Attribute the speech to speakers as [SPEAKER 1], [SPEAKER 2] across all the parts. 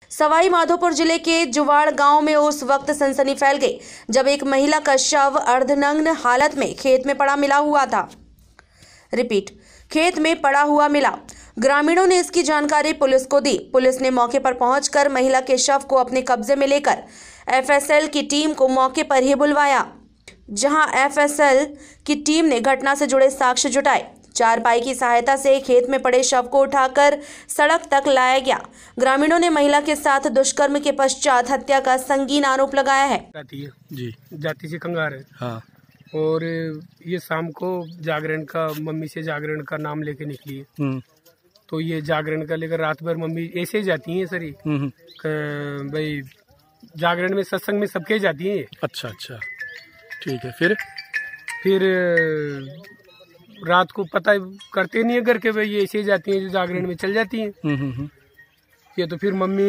[SPEAKER 1] सवाई माधोपुर जिले के जुवाड़ गांव में उस वक्त सनसनी फैल गई जब एक महिला का शव अर्धनग्न हालत में खेत में पड़ा मिला हुआ था। खेत में पड़ा हुआ मिला। ग्रामीणों ने इसकी जानकारी पुलिस को दी। पुलिस ने मौके पर पहुंचकर महिला के शव को अपने कब्जे में लेकर एफएसएल की टीम को मौके पर ही बुलवाया, जहां एफएसएल की टीम ने घटना से जुड़े साक्ष्य जुटाए। चारपाई की सहायता से खेत में पड़े शव को उठाकर सड़क तक लाया गया। ग्रामीणों ने महिला के साथ दुष्कर्म के पश्चात हत्या का संगीन आरोप लगाया है।
[SPEAKER 2] जी जाति से कंगार है।
[SPEAKER 3] हाँ।
[SPEAKER 2] और ये शाम को जागरण का मम्मी से जागरण का नाम लेके निकली है। तो ये जागरण का लेकर रात भर मम्मी ऐसे ही जाती हैं सर। भाई जागरण में सत्संग में सबके जाती हैं।
[SPEAKER 3] अच्छा अच्छा ठीक है। फिर
[SPEAKER 2] रात को पता करते नहीं है घर के, भाई ये ऐसे ही जाती हैं, जो जागरण में चल जाती हैं। ये तो फिर मम्मी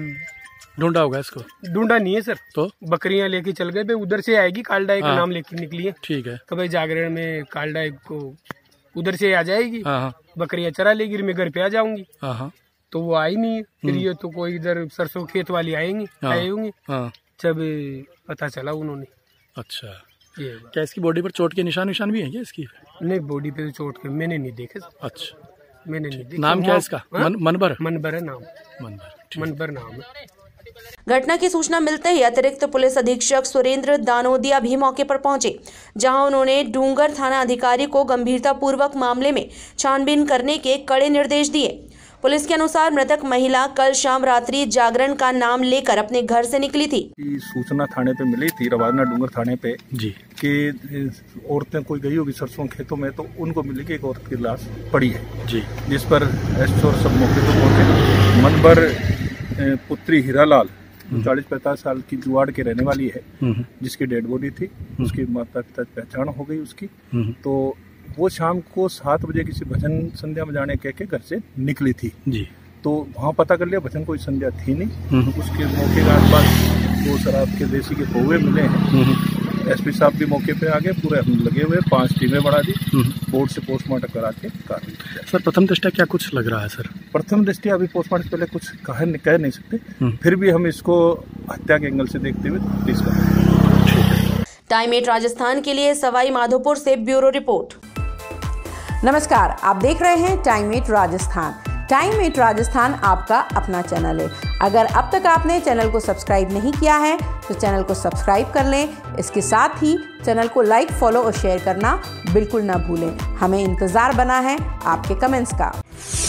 [SPEAKER 3] ढूंढा होगा इसको।
[SPEAKER 2] ढूंढा नहीं है सर,
[SPEAKER 3] तो
[SPEAKER 2] बकरियां लेके चल गए। भाई उधर से आएगी, कालडाई का नाम लेके निकली है।
[SPEAKER 3] ठीक है।
[SPEAKER 2] तो भाई जागरण में कालडाई को उधर से आ जाएगी, बकरियां चरा लेगी, मैं घर पे आ जाऊंगी। तो वो आई नहीं है। फिर ये तो कोई इधर सरसों खेत वाली आए होंगे। जब पता चला उन्होंने।
[SPEAKER 3] अच्छा, क्या इसकी बॉडी पर चोट के निशान भी हैं क्या इसकी?
[SPEAKER 2] नहीं, बॉडी पे चोट के मैंने नहीं देखे।
[SPEAKER 3] अच्छा,
[SPEAKER 2] मैंने नहीं देखा।
[SPEAKER 3] नाम क्या है इसका? मनबर
[SPEAKER 2] है नाम। मनबर नाम है।
[SPEAKER 1] घटना की सूचना मिलते ही अतिरिक्त पुलिस अधीक्षक सुरेंद्र दानोदिया भी मौके पर पहुंचे, जहां उन्होंने डूंगर थाना अधिकारी को गंभीरतापूर्वक मामले में छानबीन करने के कड़े निर्देश दिए। पुलिस के अनुसार मृतक महिला कल शाम रात्रि जागरण का नाम लेकर अपने घर से निकली थी।
[SPEAKER 4] सूचना थाने पे मिली थी, रवाना डूंगर थाने पे
[SPEAKER 3] जी,
[SPEAKER 4] कि औरतें कोई गई होगी सरसों खेतों में, तो उनको मिली कि एक औरत की लाश पड़ी है
[SPEAKER 3] जी।
[SPEAKER 4] जिस पर एसओ सब मौके पर पहुंचे। मनबर पुत्री हीरालाल 40-50 साल की जुवाड़ के रहने वाली है, जिसकी डेड बॉडी थी। उसकी माता पिता पहचान हो गई उसकी। तो वो शाम को 7 बजे किसी भजन संध्या में जाने कह के घर से निकली थी
[SPEAKER 3] जी।
[SPEAKER 4] तो वहाँ पता कर लिया भजन कोई संध्या थी नहीं। उसके मौके के आसपास 2 शराब के देसी के कौवे मिले हैं। एसपी साहब भी मौके पे आ गए, पूरे हम लगे हुए, 5 टीमें बढ़ा दी, बोर्ड से पोस्टमार्टम करा के कार्रवाई की।
[SPEAKER 3] सर प्रथम दृष्टया क्या कुछ लग रहा है सर?
[SPEAKER 4] प्रथम दृष्टया अभी पोस्टमार्टम पहले कुछ कह नहीं सकते, फिर भी हम इसको हत्या के एंगल से देखते हुए पुलिस का।
[SPEAKER 1] टाइम 8 राजस्थान के लिए सवाई माधोपुर से ब्यूरो रिपोर्ट।
[SPEAKER 5] नमस्कार, आप देख रहे हैं टाइम 8 राजस्थान। टाइम 8 राजस्थान आपका अपना चैनल है। अगर अब तक आपने चैनल को सब्सक्राइब नहीं किया है तो चैनल को सब्सक्राइब कर लें। इसके साथ ही चैनल को लाइक, फॉलो और शेयर करना बिल्कुल ना भूलें। हमें इंतज़ार बना है आपके कमेंट्स का।